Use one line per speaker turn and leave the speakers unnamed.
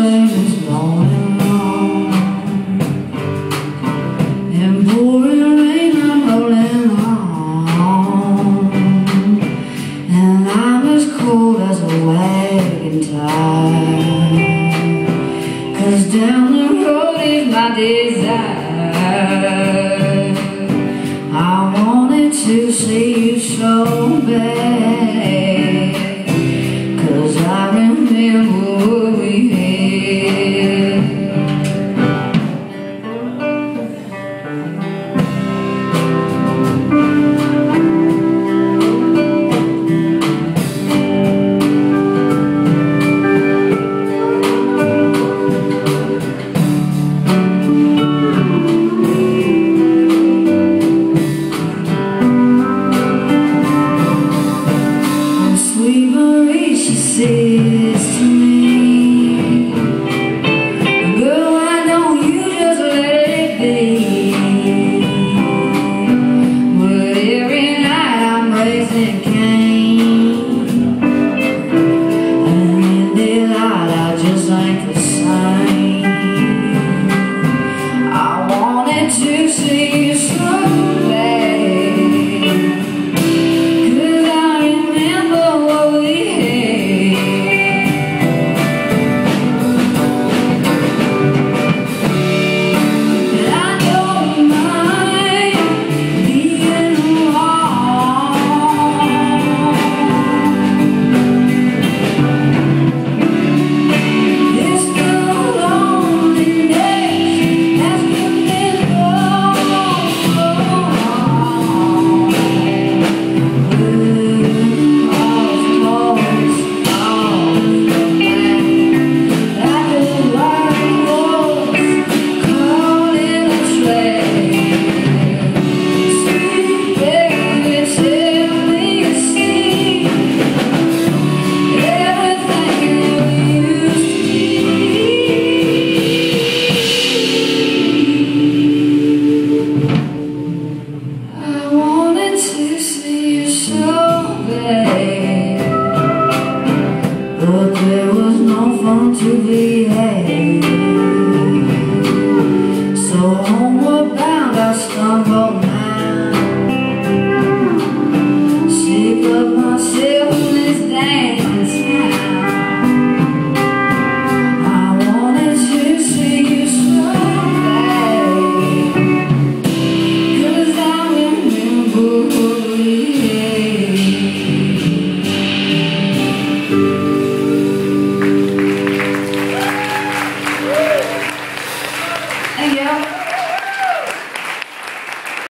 rain is blowing on, and pouring rain I'm rolling on, and I'm as cold as a wagon tire, 'cause down the road is my desire. I wanted to see you so bad, 'cause I remember